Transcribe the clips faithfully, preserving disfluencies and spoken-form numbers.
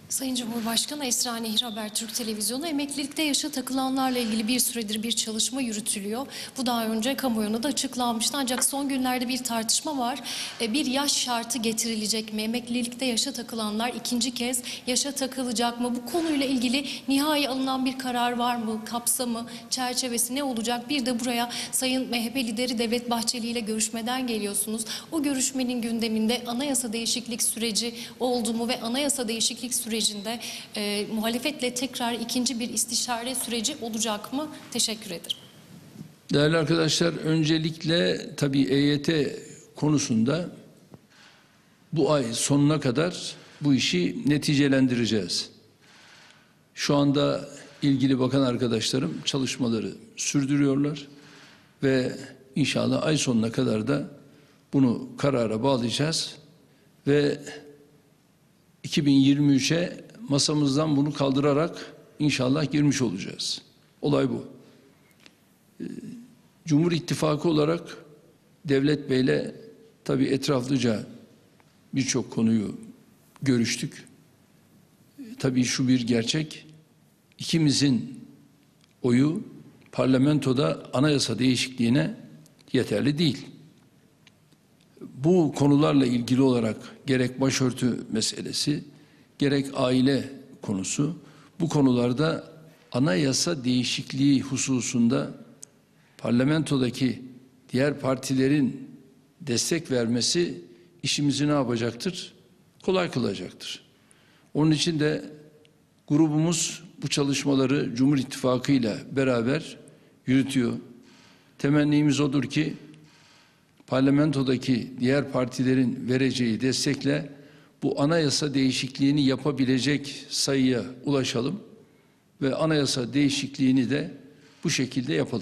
Sayın Cumhurbaşkanı, Esra Nehir Habertürk Televizyonu, emeklilikte yaşa takılanlarla ilgili bir süredir bir çalışma yürütülüyor. Bu daha önce kamuoyuna da açıklanmıştı. Ancak son günlerde bir tartışma var. Bir yaş şartı getirilecek mi? Emeklilikte yaşa takılanlar ikinci kez yaşa takılacak mı? Bu konuyla ilgili nihai alınan bir karar var mı? Kapsamı, çerçevesi ne olacak? Bir de buraya Sayın M H P lideri Devlet Bahçeli ile görüşmeden geliyorsunuz. O görüşmenin gündeminde anayasa değişiklik süreci oldu mu ve anayasa değişiklik süreci sürecinde e, muhalefetle tekrar ikinci bir istişare süreci olacak mı? Teşekkür ederim. Değerli arkadaşlar, öncelikle tabii E Y T konusunda bu ay sonuna kadar bu işi neticelendireceğiz. Şu anda ilgili bakan arkadaşlarım çalışmaları sürdürüyorlar ve inşallah ay sonuna kadar da bunu karara bağlayacağız ve iki bin yirmi üçe masamızdan bunu kaldırarak inşallah girmiş olacağız. Olay bu. Cumhur İttifakı olarak Devlet Bey'le tabii etraflıca birçok konuyu görüştük. Tabii şu bir gerçek, ikimizin oyu parlamentoda anayasa değişikliğine yeterli değil. Bu konularla ilgili olarak gerek başörtü meselesi, gerek aile konusu, bu konularda anayasa değişikliği hususunda parlamentodaki diğer partilerin destek vermesi işimizi ne yapacaktır? Kolay kılacaktır. Onun için de grubumuz bu çalışmaları Cumhur İttifakı ile beraber yürütüyor. Temennimiz odur ki parlamentodaki diğer partilerin vereceği destekle bu anayasa değişikliğini yapabilecek sayıya ulaşalım ve anayasa değişikliğini de bu şekilde yapalım.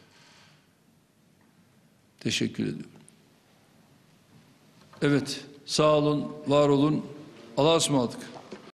Teşekkür ediyorum. Evet, sağ olun, var olun. Allah'a ısmarladık.